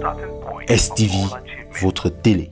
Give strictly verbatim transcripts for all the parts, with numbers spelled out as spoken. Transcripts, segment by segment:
S T V, votre télé.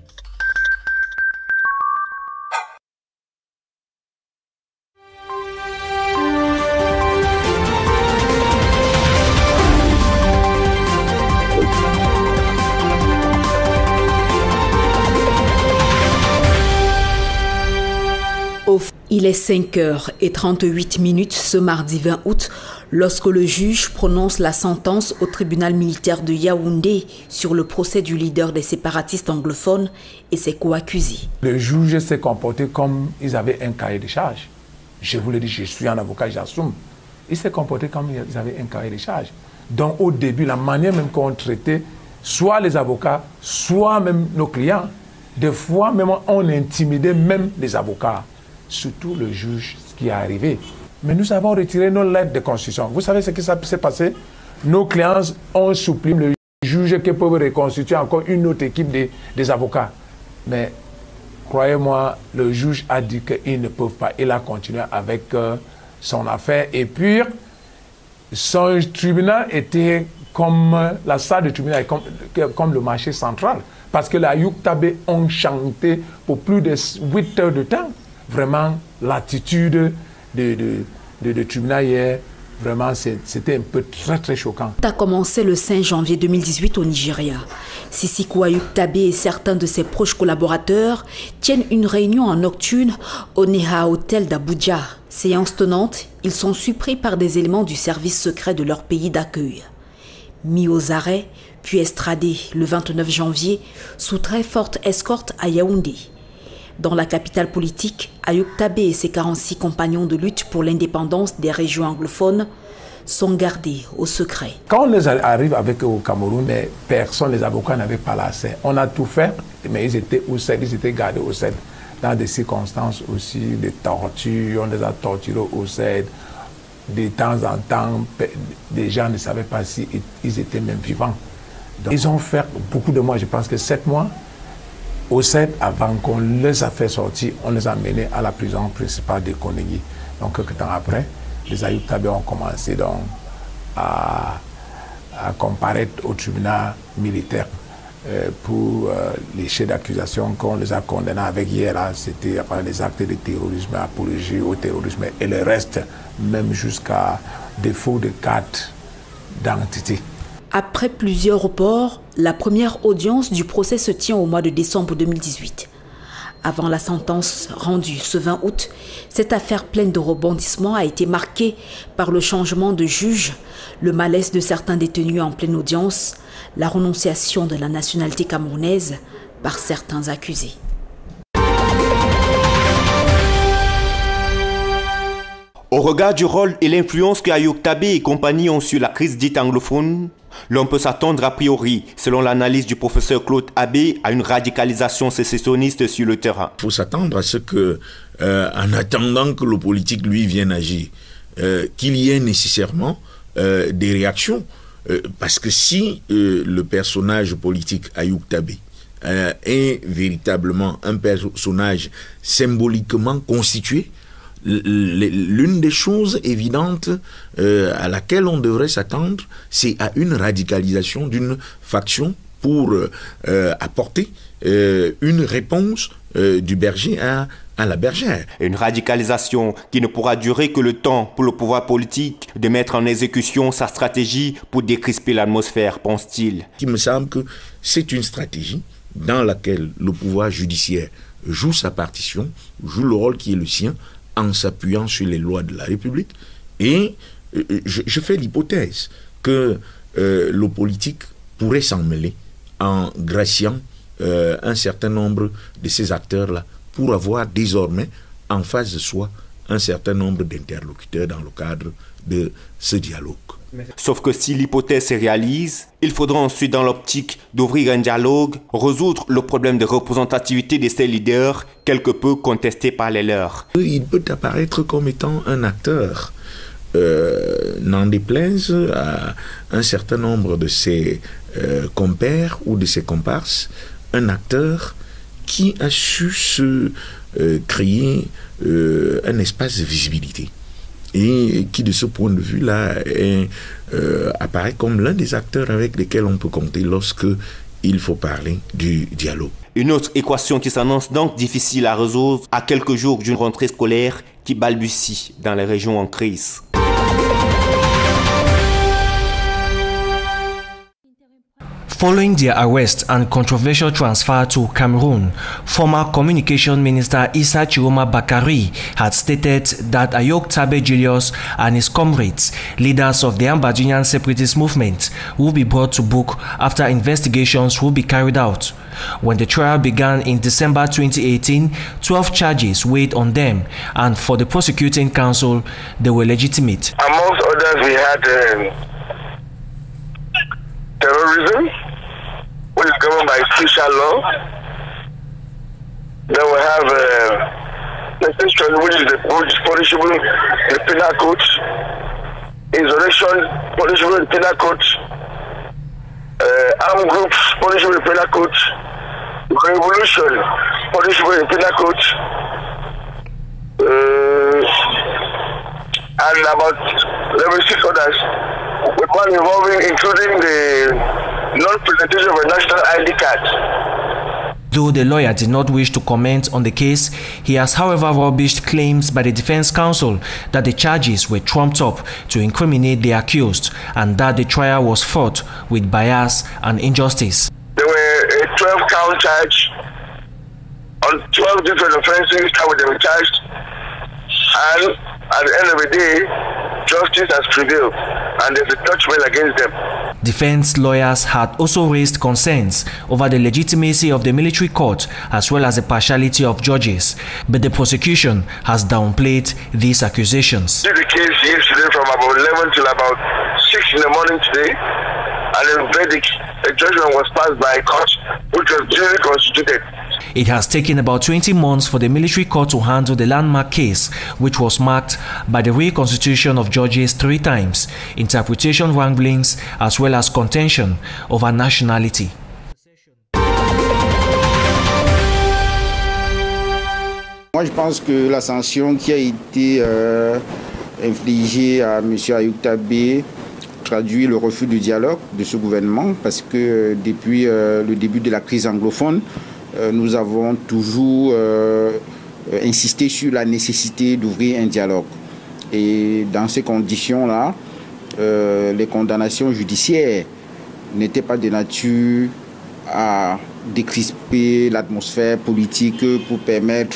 Il est cinq heures trente-huit minutes ce mardi vingt août lorsque le juge prononce la sentence au tribunal militaire de Yaoundé sur le procès du leader des séparatistes anglophones et ses co-accusés. Le juge s'est comporté comme ils avaient un cahier de charges. Je vous l'ai dit, je suis un avocat, j'assume. Il s'est comporté comme ils avaient un cahier de charges. Donc au début, la manière même qu'on traitait soit les avocats, soit même nos clients, des fois même on intimidait même les avocats. Surtout le juge, ce qui est arrivé. Mais nous avons retiré nos lettres de constitution. Vous savez ce qui s'est passé? Nos clients ont supplié le juge qui peut reconstituer encore une autre équipe de, des avocats. Mais croyez-moi, le juge a dit qu'ils ne peuvent pas. Il a continué avec euh, son affaire. Et puis, son tribunal était comme, la salle de tribunal, comme, comme le marché central. Parce que les Ayouk Tabé ont chanté pour plus de huit heures de temps. Vraiment, l'attitude de, de, de, de tribunal hier, vraiment, c'était un peu très, très choquant. Ça a commencé le cinq janvier deux mille dix-huit au Nigeria. Sisiko Ayouk Tabé et certains de ses proches collaborateurs tiennent une réunion en nocturne au Neha Hotel d'Abuja. Séance tenante, ils sont surpris par des éléments du service secret de leur pays d'accueil. Mis aux arrêts, puis estradés le vingt-neuf janvier sous très forte escorte à Yaoundé. Dans la capitale politique, Ayouk Tabé et ses quarante-six compagnons de lutte pour l'indépendance des régions anglophones sont gardés au secret. Quand on les arrive avec eux au Cameroun, mais personne, les avocats n'avaient pas l'accès. On a tout fait, mais ils étaient au C E D, ils étaient gardés au C E D. Dans des circonstances aussi de torture, on les a torturés au C E D. De temps en temps, des gens ne savaient pas si ils étaient même vivants. Donc, ils ont fait beaucoup de mois, je pense que sept mois. Au C E D, avant qu'on les a fait sortir, on les a menés à la prison principale de Konegi. Donc, quelques temps après, les Ayouk Tabé ont commencé donc à, à comparaître au tribunal militaire euh, pour euh, les chefs d'accusation qu'on les a condamnés avec hier. C'était enfin, les actes de terrorisme, apologie au terrorisme et le reste, même jusqu'à défaut de carte d'identité. Après plusieurs reports, la première audience du procès se tient au mois de décembre deux mille dix-huit. Avant la sentence rendue ce vingt août, cette affaire pleine de rebondissements a été marquée par le changement de juge, le malaise de certains détenus en pleine audience, la renonciation de la nationalité camerounaise par certains accusés. Au regard du rôle et l'influence que Ayouk Tabé et compagnie ont sur la crise dite anglophone, l'on peut s'attendre a priori, selon l'analyse du professeur Claude Abbé, à une radicalisation sécessionniste sur le terrain. Il faut s'attendre à ce que, euh, en attendant que le politique lui vienne agir, euh, qu'il y ait nécessairement euh, des réactions. Euh, parce que si euh, le personnage politique Ayouk Tabé euh, est véritablement un personnage symboliquement constitué, l'une des choses évidentes euh, à laquelle on devrait s'attendre, c'est à une radicalisation d'une faction pour euh, apporter euh, une réponse euh, du berger à, à la bergère. Une radicalisation qui ne pourra durer que le temps pour le pouvoir politique de mettre en exécution sa stratégie pour décrisper l'atmosphère, pense-t-il. Il me semble que c'est une stratégie dans laquelle le pouvoir judiciaire joue sa partition, joue le rôle qui est le sien, en s'appuyant sur les lois de la République. Et euh, je, je fais l'hypothèse que euh, le politique pourrait s'en mêler en graciant euh, un certain nombre de ces acteurs-là pour avoir désormais en face de soi un certain nombre d'interlocuteurs dans le cadre de ce dialogue. Sauf que si l'hypothèse se réalise, il faudra ensuite, dans l'optique d'ouvrir un dialogue, résoudre le problème de représentativité de ces leaders, quelque peu contestés par les leurs. Il peut apparaître comme étant un acteur, euh, n'en déplaise à un certain nombre de ses euh, compères ou de ses comparses, un acteur qui a su se euh, créer euh, un espace de visibilité. Et qui, de ce point de vue-là, euh, apparaît comme l'un des acteurs avec lesquels on peut compter lorsque il faut parler du dialogue. Une autre équation qui s'annonce donc difficile à résoudre à quelques jours d'une rentrée scolaire qui balbutie dans les régions en crise. Following their arrest and controversial transfer to Cameroon, former Communication Minister Issa Chiroma Bakari had stated that Ayok Tabe Julius and his comrades, leaders of the Ambazonian separatist movement, will be brought to book after investigations will be carried out. When the trial began in December twenty eighteen, twelve charges weighed on them, and for the prosecuting counsel, they were legitimate. Amongst others, we had um, terrorism, which is governed by special law. Then we have uh, legislation, which is the which is punishable in the penal code. Insurrection, punishable in the penal code. Uh, armed groups, punishable in the penal code. Revolution, punishable in the penal code. Uh, and about level six others. The one involving including the non-presentation of a national I D card. Though the lawyer did not wish to comment on the case, he has however rubbished claims by the defense counsel that the charges were trumped up to incriminate the accused and that the trial was fraught with bias and injustice. There were a twelve count charge on twelve different offenses that they were charged, and at the end of the day, justice has prevailed and there's a judgment against them. Defense lawyers had also raised concerns over the legitimacy of the military court as well as the partiality of judges, but the prosecution has downplayed these accusations. Did the case yesterday from about eleven till about six in the morning today, and a verdict, a judgment was passed by a court which was duly constituted. It has taken about twenty months for the military court to handle the landmark case, which was marked by the reconstitution of judges three times, interpretation wranglings, as well as contention over nationality. Moi, je pense que la sanction qui a été euh, infligée à M. Ayok Tabe traduit le refus du dialogue de ce gouvernement, parce que euh, depuis euh, le début de la crise anglophone, euh, nous avons toujours euh, insisté sur la nécessité d'ouvrir un dialogue. Et dans ces conditions-là, euh, les condamnations judiciaires n'étaient pas de nature à décrisper l'atmosphère politique pour permettre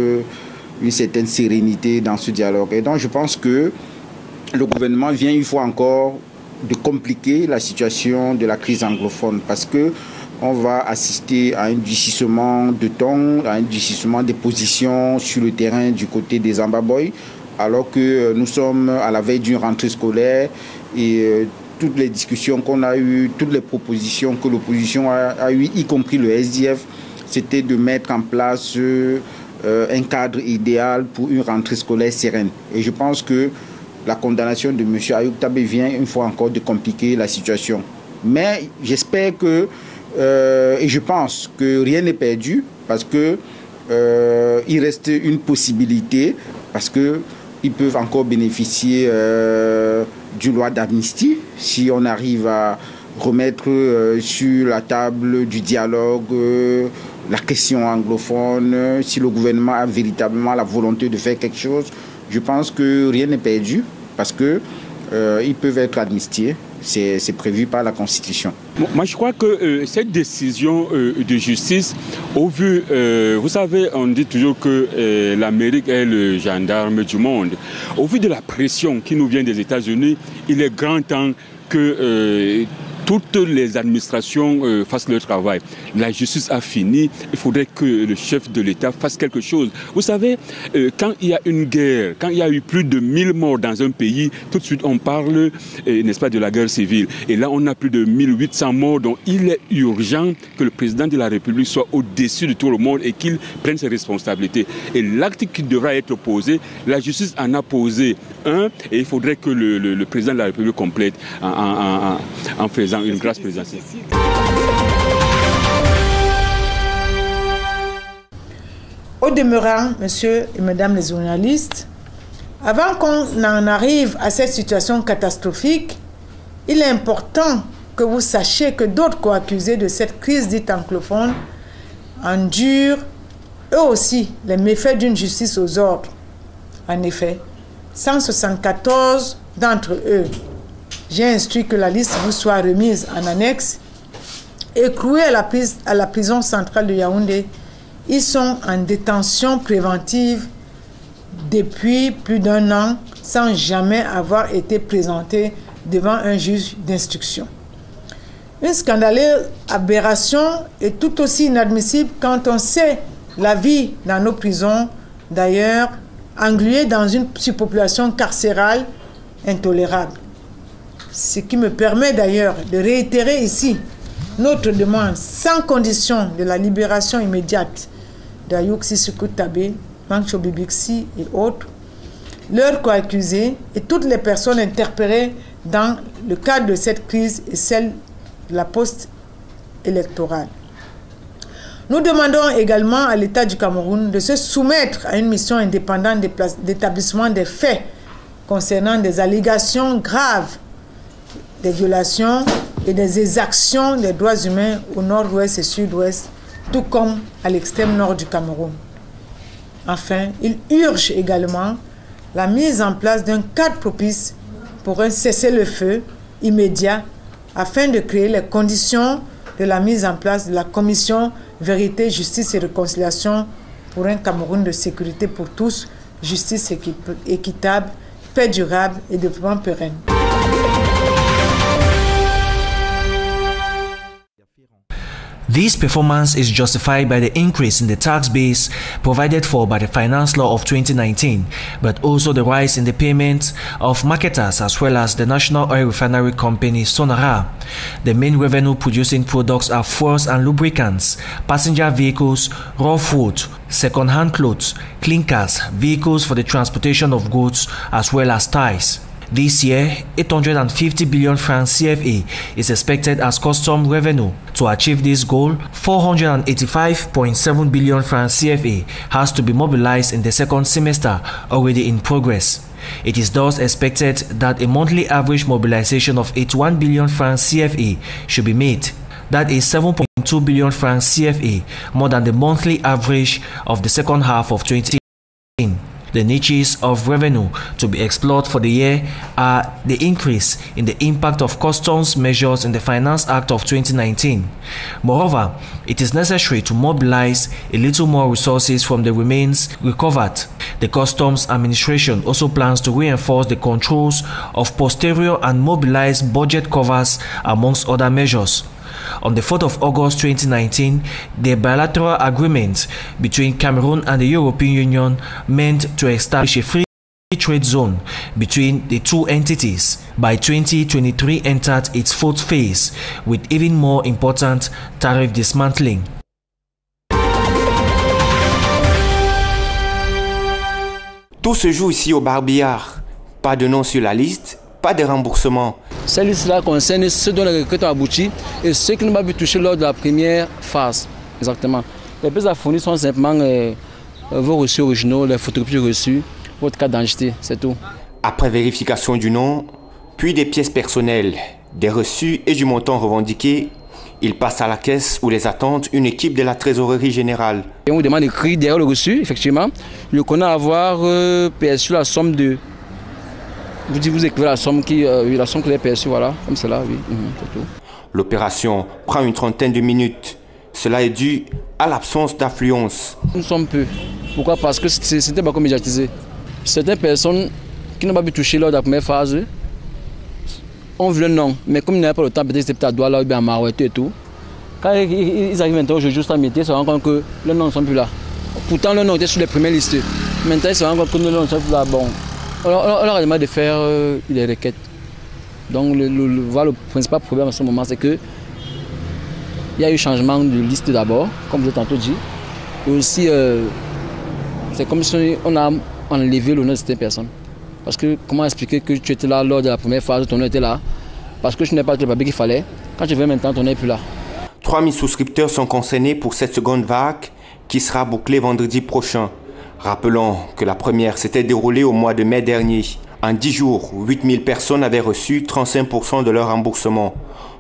une certaine sérénité dans ce dialogue. Et donc je pense que le gouvernement vient une fois encore de compliquer la situation de la crise anglophone, parce que on va assister à un durcissement de ton, à un durcissement des positions sur le terrain du côté des Ambaboy, alors que nous sommes à la veille d'une rentrée scolaire et toutes les discussions qu'on a eues, toutes les propositions que l'opposition a, a eues, y compris le S D F, c'était de mettre en place euh, un cadre idéal pour une rentrée scolaire sereine. Et je pense que la condamnation de M. Ayok Tabe vient une fois encore de compliquer la situation. Mais j'espère que, euh, et je pense que rien n'est perdu, parce que euh, il reste une possibilité, parce que ils peuvent encore bénéficier euh, d'une loi d'amnistie si on arrive à remettre euh, sur la table du dialogue euh, la question anglophone, si le gouvernement a véritablement la volonté de faire quelque chose. Je pense que rien n'est perdu, parce que euh, ils peuvent être amnistiés. C'est prévu par la Constitution. Moi, je crois que euh, cette décision euh, de justice, au vu, euh, vous savez, on dit toujours que euh, l'Amérique est le gendarme du monde. Au vu de la pression qui nous vient des États-Unis, il est grand temps que euh, toutes les administrations euh, fassent leur travail. La justice a fini, il faudrait que le chef de l'État fasse quelque chose. Vous savez, euh, quand il y a une guerre, quand il y a eu plus de mille morts dans un pays, tout de suite on parle, euh, n'est-ce pas, de la guerre civile. Et là on a plus de mille huit cents morts, donc il est urgent que le président de la République soit au-dessus de tout le monde et qu'il prenne ses responsabilités. Et l'acte qui devra être posé, la justice en a posé un, et il faudrait que le, le, le président de la République complète en, en, en, en faisant une grâce présidentielle. Au demeurant, messieurs et mesdames les journalistes, avant qu'on en arrive à cette situation catastrophique, il est important que vous sachiez que d'autres co-accusés de cette crise dite anglophone endurent eux aussi les méfaits d'une justice aux ordres. En effet, cent soixante-quatorze d'entre eux, j'ai instruit que la liste vous soit remise en annexe, écroués à la, prise, à la prison centrale de Yaoundé. Ils sont en détention préventive depuis plus d'un an sans jamais avoir été présentés devant un juge d'instruction. Une scandaleuse aberration est tout aussi inadmissible quand on sait la vie dans nos prisons, d'ailleurs engluée dans une surpopulation carcérale intolérable. Ce qui me permet d'ailleurs de réitérer ici notre demande sans condition de la libération immédiate d'Ayouk Sissokou Tabé, Mancho Bibixi et autres, leurs co-accusés et toutes les personnes interpellées dans le cadre de cette crise et celle de la post-électorale. Nous demandons également à l'État du Cameroun de se soumettre à une mission indépendante d'établissement des faits concernant des allégations graves des violations et des exactions des droits humains au nord-ouest et sud-ouest, tout comme à l'extrême nord du Cameroun. Enfin, il urge également la mise en place d'un cadre propice pour un cessez-le-feu immédiat afin de créer les conditions de la mise en place de la commission Vérité, Justice et Réconciliation pour un Cameroun de sécurité pour tous, justice équitable, paix durable et développement pérenne. This performance is justified by the increase in the tax base provided for by the Finance Law of twenty nineteen, but also the rise in the payment of marketers as well as the National Oil Refinery Company Sonara. The main revenue-producing products are fuels and lubricants, passenger vehicles, raw food, second-hand clothes, clinkers, vehicles for the transportation of goods, as well as ties. This year, eight hundred fifty billion francs C F A is expected as custom revenue. To achieve this goal, four hundred eighty-five point seven billion francs C F A has to be mobilized in the second semester, already in progress. It is thus expected that a monthly average mobilization of eighty-one billion francs C F A should be made. That is seven point two billion francs C F A, more than the monthly average of the second half of twenty eighteen. The niches of revenue to be explored for the year are the increase in the impact of customs measures in the Finance Act of twenty nineteen. Moreover, it is necessary to mobilize a little more resources from the remains recovered. The Customs Administration also plans to reinforce the controls of posterior and mobilize budget covers amongst other measures. On the fourth of August twenty nineteen, the bilateral agreement between Cameroon and the European Union meant to establish a free trade zone between the two entities. By twenty twenty-three entered its fourth phase, with even more important tariff dismantling. Tout se joue ici au Barbillard. Pas de nom sur la liste, pas de remboursement. Cette liste-là concerne ceux dont les requêtes ont abouti et ceux qui n'ont pas pu toucher lors de la première phase. Exactement. Les pièces à fournir sont simplement euh, vos reçus originaux, les photocopies reçues, votre carte d'identité, c'est tout. Après vérification du nom, puis des pièces personnelles, des reçus et du montant revendiqué, ils passent à la caisse où les attendent une équipe de la trésorerie générale. Et on vous demande d'écrire derrière le reçu, effectivement. Je connais avoir euh, perçu la somme de... Vous dites, vous écrivez la somme qui, euh, oui, la somme que vous avez perçue, voilà, comme cela, oui, mmh, c'est tout. L'opération prend une trentaine de minutes. Cela est dû à l'absence d'affluence. Nous sommes peu. Pourquoi? Parce que c'était pas comme médiatisé. Certaines personnes qui n'ont pas pu toucher lors de la première phase ont vu le nom, mais comme il n'y avait pas le temps, peut-être c'était peut-être à Douala ou bien à Marouette et tout. Quand ils arrivent maintenant aujourd'hui juste à métier, ils se rendent compte que le nom ne sont plus là. Pourtant, le nom était sur les premières listes. Maintenant, ils se rendent compte que le nom ne sont plus là. Bon. On leur a demandé de faire euh, des requêtes. Donc le, le, le, voilà, le principal problème à ce moment, c'est que il y a eu changement de liste d'abord, comme je l'ai tantôt dit. Et aussi, euh, c'est comme si on a enlevé le nom de certaines personnes. Parce que comment expliquer que tu étais là lors de la première phase, ton nom était là, parce que je n'ai pas le papier qu'il fallait. Quand tu veux maintenant, ton nom n'est plus là. trois mille souscripteurs sont concernés pour cette seconde vague qui sera bouclée vendredi prochain. Rappelons que la première s'était déroulée au mois de mai dernier. En dix jours, huit mille personnes avaient reçu trente-cinq pour cent de leur remboursement.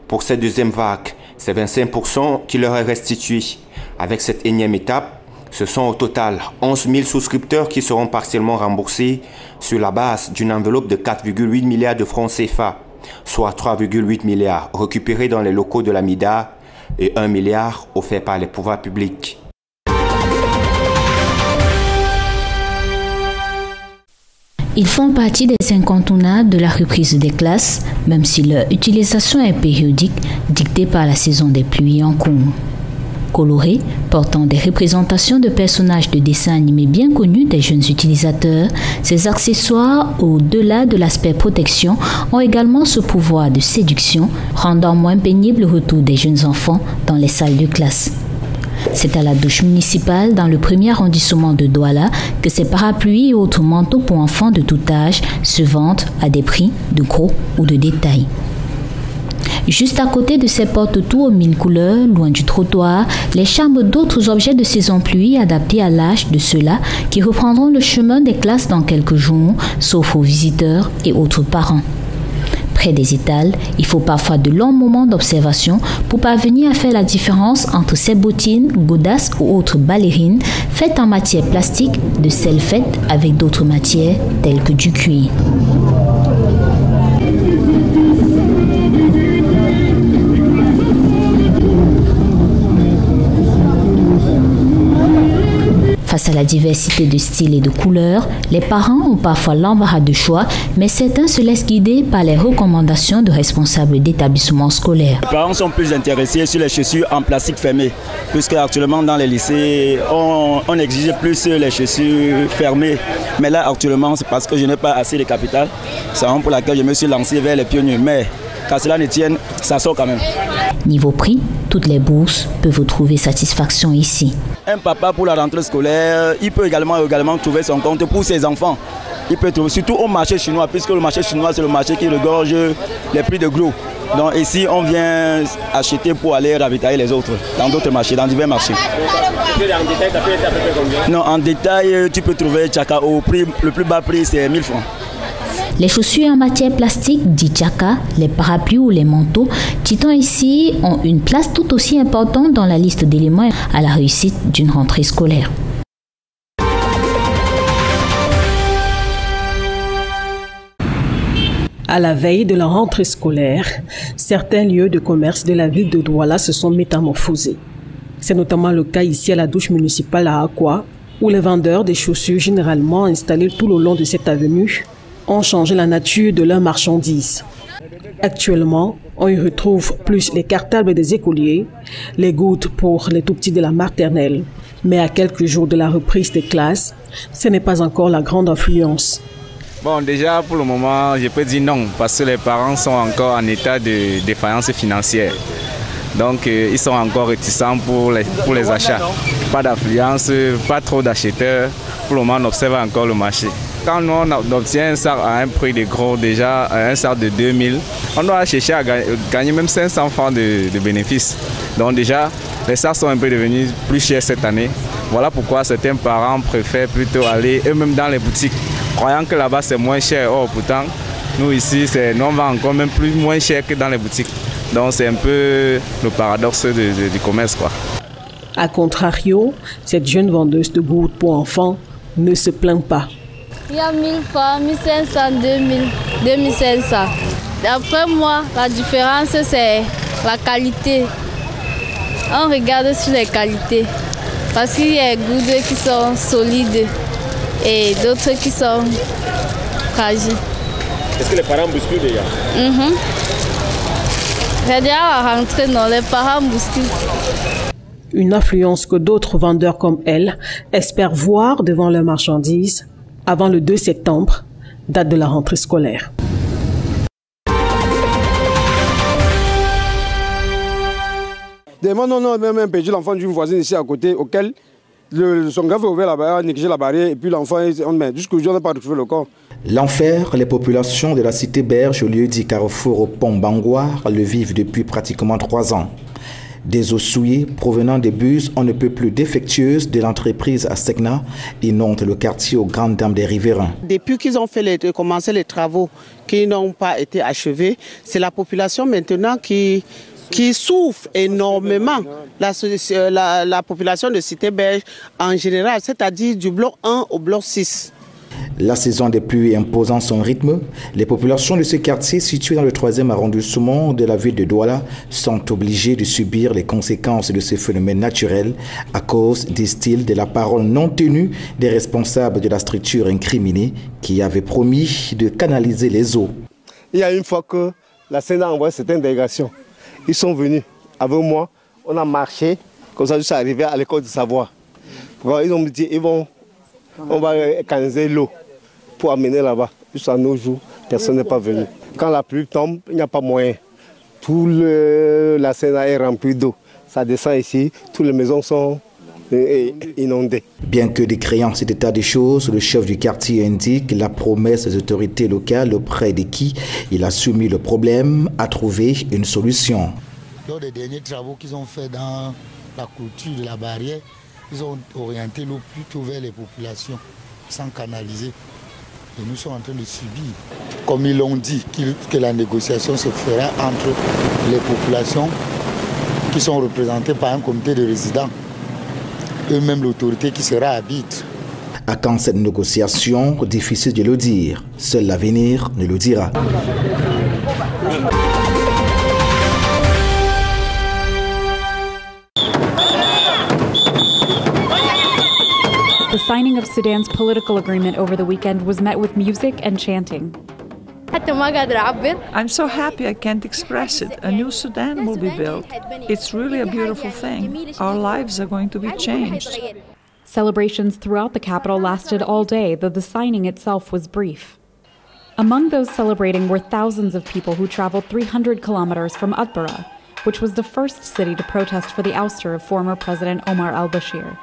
Pour cette deuxième vague, c'est vingt-cinq pour cent qui leur est restitué. Avec cette énième étape, ce sont au total onze mille souscripteurs qui seront partiellement remboursés sur la base d'une enveloppe de quatre virgule huit milliards de francs C F A, soit trois virgule huit milliards récupérés dans les locaux de la MIDA et un milliard offert par les pouvoirs publics. Ils font partie des incontournables de la reprise des classes, même si leur utilisation est périodique, dictée par la saison des pluies en cours. Colorés, portant des représentations de personnages de dessins animés bien connus des jeunes utilisateurs, ces accessoires, au-delà de l'aspect protection, ont également ce pouvoir de séduction, rendant moins pénible le retour des jeunes enfants dans les salles de classe. C'est à la douche municipale dans le premier arrondissement de Douala que ces parapluies et autres manteaux pour enfants de tout âge se vendent à des prix de gros ou de détail. Juste à côté de ces porte-tout aux mille couleurs, loin du trottoir, les charmes d'autres objets de saison pluie adaptés à l'âge de ceux-là qui reprendront le chemin des classes dans quelques jours, sauf aux visiteurs et autres parents. Près des étals, il faut parfois de longs moments d'observation pour parvenir à faire la différence entre ces bottines, godasses ou autres ballerines faites en matière plastique de celles faites avec d'autres matières telles que du cuir. Face à la diversité de styles et de couleurs, les parents ont parfois l'embarras de choix, mais certains se laissent guider par les recommandations de responsables d'établissements scolaires. Les parents sont plus intéressés sur les chaussures en plastique fermé, puisque actuellement dans les lycées, on, on exige plus les chaussures fermées. Mais là actuellement, c'est parce que je n'ai pas assez de capital. C'est la raison pour laquelle je me suis lancé vers les pionniers. Mais qu'à cela ne tienne, ça sort quand même. Niveau prix, toutes les bourses peuvent trouver satisfaction ici. Un papa pour la rentrée scolaire, il peut également, également trouver son compte pour ses enfants. Il peut trouver, surtout au marché chinois, puisque le marché chinois c'est le marché qui regorge les prix de gros. Donc ici on vient acheter pour aller ravitailler les autres dans d'autres marchés, dans divers marchés. En détail, ça peut être à peu près combien? Non, en détail tu peux trouver Tchaka au prix, le plus bas prix c'est mille francs. Les chaussures en matière plastique, dit Tchaka, les parapluies ou les manteaux, titan ici, ont une place tout aussi importante dans la liste d'éléments à la réussite d'une rentrée scolaire. À la veille de la rentrée scolaire, certains lieux de commerce de la ville de Douala se sont métamorphosés. C'est notamment le cas ici à la douche municipale à Akwa, où les vendeurs des chaussures généralement installés tout le long de cette avenue ont changé la nature de leurs marchandises. Actuellement, on y retrouve plus les cartables des écoliers, les gouttes pour les tout-petits de la maternelle. Mais à quelques jours de la reprise des classes, ce n'est pas encore la grande affluence. Bon, déjà pour le moment, je peux dire non, parce que les parents sont encore en état de défaillance financière. Donc, euh, ils sont encore réticents pour les, pour les achats. Pas d'affluence, pas trop d'acheteurs. Pour le moment, on observe encore le marché. Quand nous, on obtient un sac à un prix de gros, déjà un sac de deux mille, on doit chercher à gagner même cinq cents francs de, de bénéfices. Donc déjà, les sacs sont un peu devenus plus chers cette année. Voilà pourquoi certains parents préfèrent plutôt aller eux-mêmes dans les boutiques, croyant que là-bas c'est moins cher. Or pourtant, nous ici, nous on vend encore même plus moins cher que dans les boutiques. Donc c'est un peu le paradoxe de, de, du commerce, quoi. A contrario, cette jeune vendeuse de gouttes pour enfants ne se plaint pas. Il y a mille francs, mille cinq cents, deux mille, deux mille cinq cents. D'après moi, la différence, c'est la qualité. On regarde sur les qualités. Parce qu'il y a des gouttes qui sont solides et d'autres qui sont fragiles. Est-ce que les parents bousculent déjà? Mm-hmm. C'est déjà à la rentrée, non, les parents bousculent. Une affluence que d'autres vendeurs comme elle espèrent voir devant leurs marchandises avant le deux septembre, date de la rentrée scolaire. Demain, non, non, même perdu l'enfant d'une voisine ici à côté, auquel le, son gars a ouvert la barrière, a négligé la barrière, et puis l'enfant, jusqu'aujourd'hui, on n'a pas retrouvé le corps. L'enfer, les populations de la cité Berge, au lieu dit Carrefour au pont Bangoire, le vivent depuis pratiquement trois ans. Des eaux souillées provenant des bus on ne peut plus défectueuses de l'entreprise à Segna inondent le quartier aux grandes dames des riverains. Depuis qu'ils ont fait les, commencé les travaux qui n'ont pas été achevés, c'est la population maintenant qui, qui souffre énormément. La, la, la population de Cité Belge en général, c'est-à-dire du bloc un au bloc six. La saison des pluies imposant son rythme, les populations de ce quartier situé dans le troisième arrondissement de la ville de Douala sont obligées de subir les conséquences de ce phénomène naturel à cause, disent-ils, de la parole non tenue des responsables de la structure incriminée qui avait promis de canaliser les eaux. Il y a une fois que la Sénat a envoyé cette délégation, ils sont venus avec moi, on a marché, comme ça jusqu'à arriver à l'école de Savoie. Ils ont dit ils vont On va canaliser l'eau pour amener là-bas. Jusqu'à nos jours, personne n'est pas venu. Quand la pluie tombe, il n'y a pas moyen. Tout le, la Sénat est remplie d'eau. Ça descend ici, toutes les maisons sont inondées. Bien que décriant cet état des choses, le chef du quartier indique la promesse des autorités locales auprès de qui il a soumis le problème à trouver une solution. Lors des derniers travaux qu'ils ont fait dans la clôture de la barrière, ils ont orienté l'eau plutôt vers les populations, sans canaliser. Et nous sommes en train de subir. Comme ils l'ont dit, que la négociation se fera entre les populations qui sont représentées par un comité de résidents, eux-mêmes l'autorité qui sera arbitre. À quand cette négociation? Difficile de le dire. Seul l'avenir ne le dira. The signing of Sudan's political agreement over the weekend was met with music and chanting. I'm so happy I can't express it. A new Sudan will be built. It's really a beautiful thing. Our lives are going to be changed. Celebrations throughout the capital lasted all day, though the signing itself was brief. Among those celebrating were thousands of people who traveled three hundred kilometers from Atbara, which was the first city to protest for the ouster of former President Omar al-Bashir.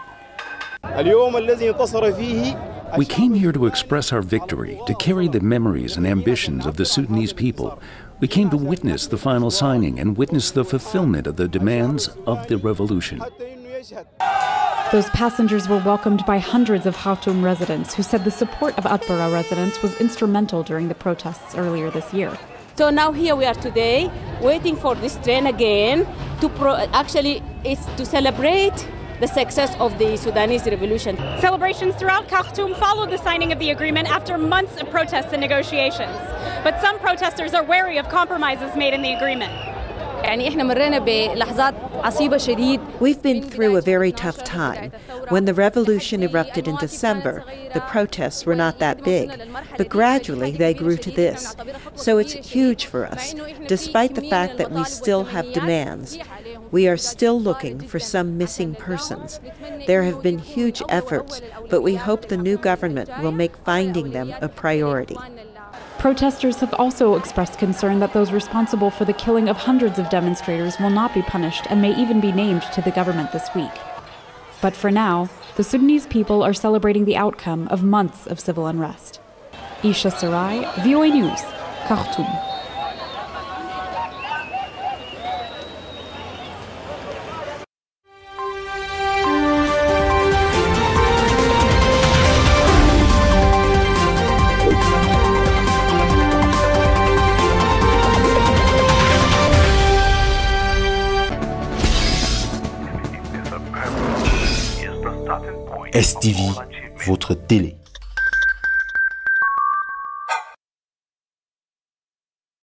We came here to express our victory, to carry the memories and ambitions of the Sudanese people. We came to witness the final signing and witness the fulfillment of the demands of the revolution. Those passengers were welcomed by hundreds of Khartoum residents who said the support of Atbara residents was instrumental during the protests earlier this year. So now here we are today, waiting for this train again to pro actually it's to celebrate the success of the Sudanese revolution. Celebrations throughout Khartoum followed the signing of the agreement after months of protests and negotiations. But some protesters are wary of compromises made in the agreement. We've been through a very tough time. When the revolution erupted in December, the protests were not that big, but gradually they grew to this. So it's huge for us, despite the fact that we still have demands. We are still looking for some missing persons. There have been huge efforts, but we hope the new government will make finding them a priority. Protesters have also expressed concern that those responsible for the killing of hundreds of demonstrators will not be punished and may even be named to the government this week. But for now, the Sudanese people are celebrating the outcome of months of civil unrest. Isha Sarai, V O A News, Khartoum. S T V, votre télé.